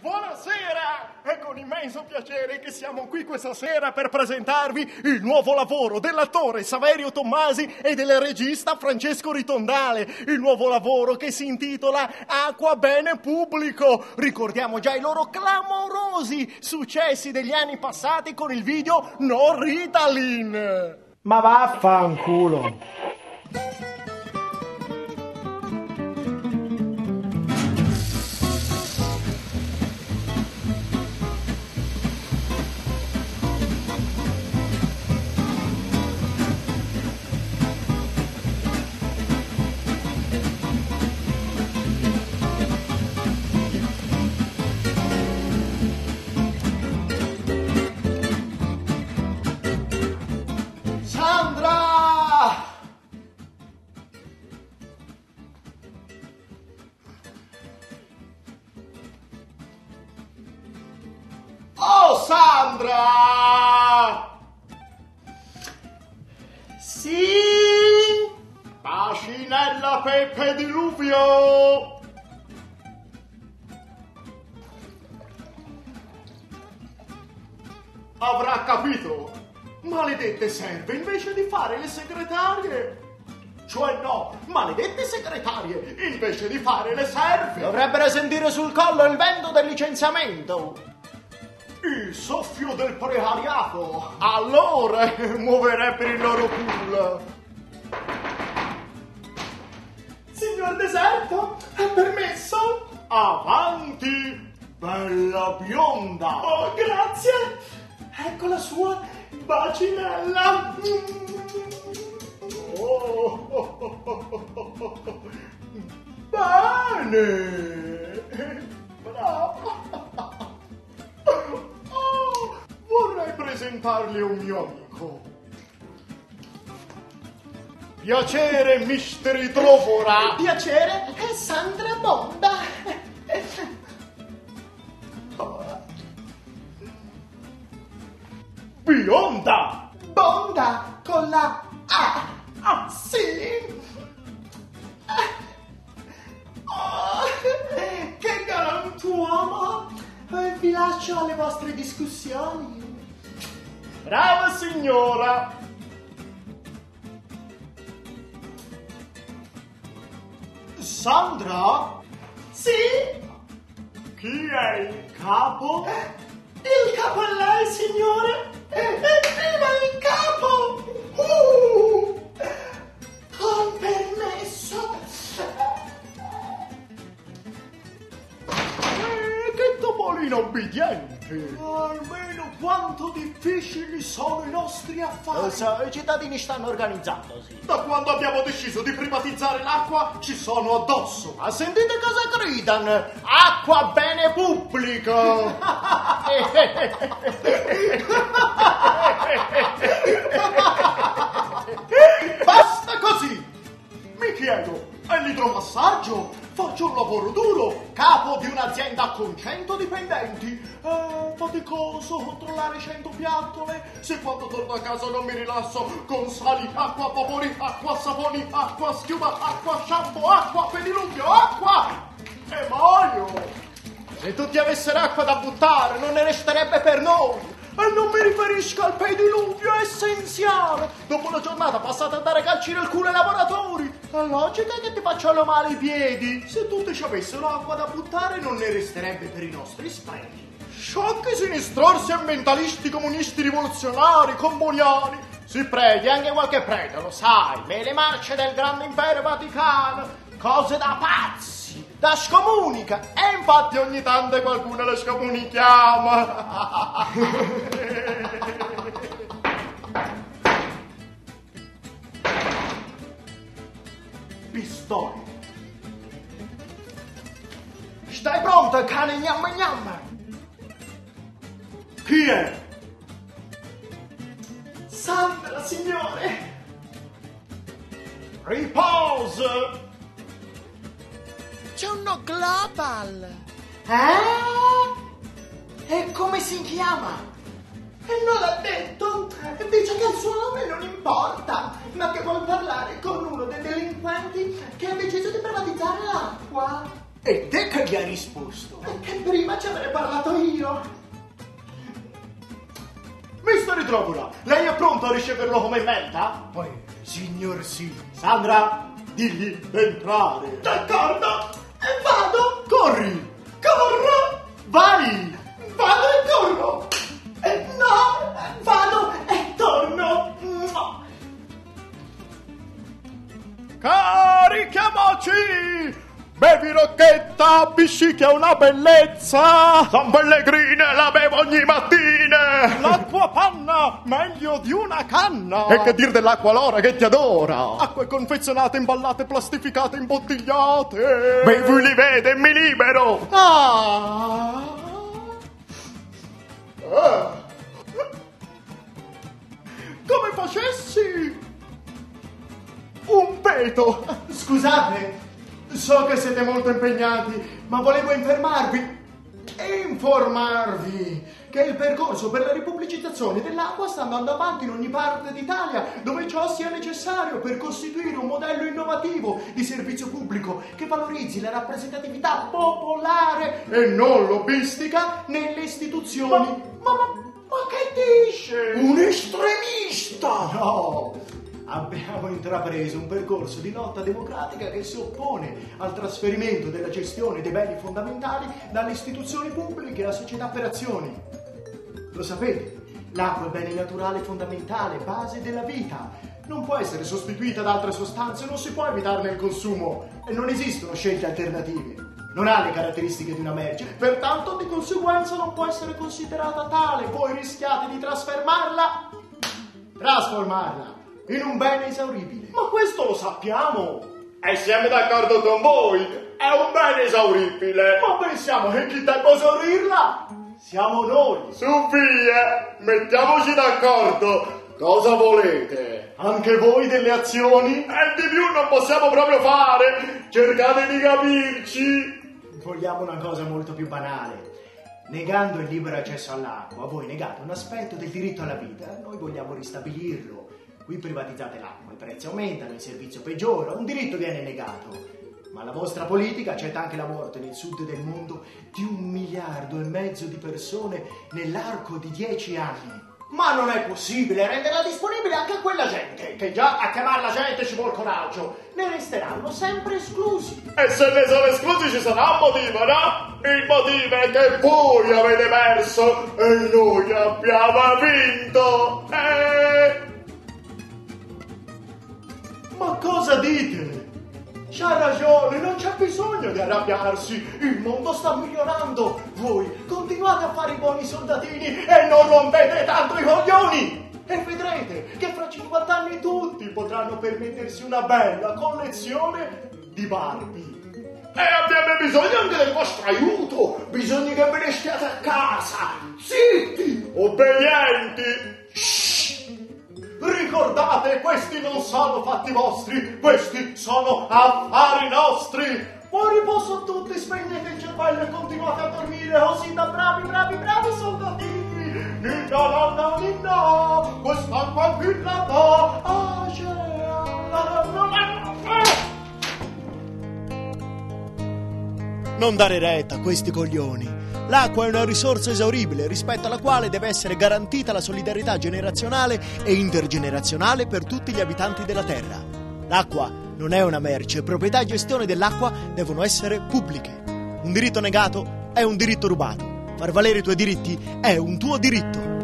Buonasera! È con immenso piacere che siamo qui questa sera per presentarvi il nuovo lavoro dell'attore Saverio Tommasi e del regista Francesco Ritondale. Il nuovo lavoro che si intitola Acqua Bene Pubblico. Ricordiamo già i loro clamorosi successi degli anni passati con il video No Ritalin. Ma vaffanculo. Oh, Sandra! Sì? Bacinella Peppe Diluvio! Avrà capito? Maledette serve invece di fare le segretarie! Cioè no, maledette segretarie invece di fare le serve! Dovrebbero sentire sul collo il vento del licenziamento. Il soffio del precariato, allora muoverebbero il loro culo. Signor Deserto, è permesso? Avanti, bella bionda. Oh, grazie. Ecco la sua bacinella. Oh. Bene. Bravo. Vorrei presentarle un mio amico. Piacere, Misteri Trovora. Piacere, è Sandra Bonda. Bionda. Bonda con la A. Ah, sì. Oh, che galantuomo. Vi lascio alle vostre discussioni. Brava signora. Sandra? Sì? Chi è il capo? Il capo è lei, signore. Evviva il capo! Con permesso. Che topolino obbediente! Almeno quanto difficili sono i nostri affari! Lo so, i cittadini stanno organizzandosi. Da quando abbiamo deciso di privatizzare l'acqua ci sono addosso! Ma sentite cosa gridano? Acqua bene pubblico! Basta così! Mi chiedo, è l'idromassaggio? Faccio un lavoro duro, capo di un'azienda con 100 dipendenti. È faticoso controllare 100 piattole. Se quando torno a casa non mi rilasso con sali, acqua, vapori, acqua, saponi, acqua, schiuma, acqua, shampoo, acqua, pediluvio, acqua! E muoio! Se tutti avessero acqua da buttare, non ne resterebbe per noi. E non mi riferisco al pediluvio essenziale. Dopo una giornata passata a dare calci nel culo ai lavoratori. È logica che ti facciano male i piedi. Se tutti ci avessero acqua da buttare non ne resterebbe per i nostri sprechi. Sciocchi sinistrorsi ambientalisti comunisti rivoluzionari comuniani. Si preghi anche qualche prete, lo sai, per le marce del grande impero Vaticano. Cose da pazzi, da scomunica. E infatti ogni tanto qualcuno le scomunichiamo. Pistole. Stai pronto, cane gnamma gnamma? Chi è? Sandra, signore. Riposo. C'è uno global. E come si chiama? E non l'ha detto. Dice che il suo nome non importa, ma che vuol parlare con uno dei delinquenti che ha deciso di privatizzare l'acqua. E te che gli hai risposto? Perché prima ci avrei parlato io. Mister Idrogula, lei è pronto a riceverlo come merita? Signor sì. Sandra, digli entrare. D'accordo. E vado. Corri, Corro. vai. Vado e corro. E no. Vado e torno. Carichiamoci! Bevi Rocchetta, pisci che è una bellezza! San Pellegrine la bevo ogni mattina! L'acqua panna, meglio di una canna! E che dir dell'acqua Lora che ti adora! Acque confezionate, imballate, plastificate, imbottigliate! Bevi li vede e mi libero! Come facessi un peto! Scusate, so che siete molto impegnati, ma volevo informarvi che il percorso per la ripubblicizzazione dell'acqua sta andando avanti in ogni parte d'Italia dove ciò sia necessario per costituire un modello innovativo di servizio pubblico che valorizzi la rappresentatività popolare e non lobbistica nelle istituzioni. Ma che dice? Un estremista! No! Abbiamo intrapreso un percorso di lotta democratica che si oppone al trasferimento della gestione dei beni fondamentali dalle istituzioni pubbliche alla società per azioni. Lo sapete, l'acqua è bene naturale fondamentale, base della vita. Non può essere sostituita da altre sostanze, non si può evitarne il consumo e non esistono scelte alternative. Non ha le caratteristiche di una merce, pertanto di conseguenza non può essere considerata tale. Voi rischiate di trasformarla in un bene esauribile. Ma questo lo sappiamo! E siamo d'accordo con voi! È un bene esauribile! Ma pensiamo che chi debba esaurirla siamo noi! Su via! Mettiamoci d'accordo! Cosa volete? Anche voi delle azioni? E di più non possiamo proprio fare! Cercate di capirci! Vogliamo una cosa molto più banale. Negando il libero accesso all'acqua, voi negate un aspetto del diritto alla vita. Noi vogliamo ristabilirlo. Qui privatizzate l'acqua, i prezzi aumentano, il servizio peggiora, un diritto viene negato. Ma la vostra politica accetta anche la morte nel sud del mondo di 1,5 miliardi di persone nell'arco di 10 anni. Ma non è possibile renderla disponibile anche a quella gente, Che già a chiamarla gente ci vuol coraggio. Ne resteranno sempre esclusi. E se ne sono esclusi ci sarà un motivo, no? Il motivo è che voi avete perso e noi abbiamo vinto! Ma cosa dite? C'ha ragione, non c'è bisogno di arrabbiarsi. Il mondo sta migliorando. Voi continuate a fare i buoni soldatini e non rompete tanto i coglioni. E vedrete che fra 50 anni tutti potranno permettersi una bella collezione di Barbie. E abbiamo bisogno anche del vostro aiuto. Bisogna che ve ne stiate a casa, zitti, obbedienti. Ricordate, questi non sono fatti vostri, questi sono affari nostri. Buon riposo a tutti, spegnete il cervello e continuate a dormire così da bravi soldatini. Ninna, ninna, quest'acqua qui la do, Non dare retta a questi coglioni. L'acqua è una risorsa esauribile rispetto alla quale deve essere garantita la solidarietà generazionale e intergenerazionale per tutti gli abitanti della Terra. L'acqua non è una merce, proprietà e gestione dell'acqua devono essere pubbliche. Un diritto negato è un diritto rubato. Far valere i tuoi diritti è un tuo diritto.